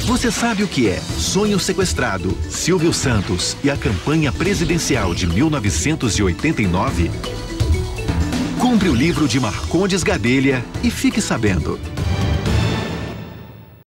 Você sabe o que é Sonho Sequestrado, Silvio Santos e a campanha presidencial de 1989? Compre o livro de Marcondes Gadelha e fique sabendo.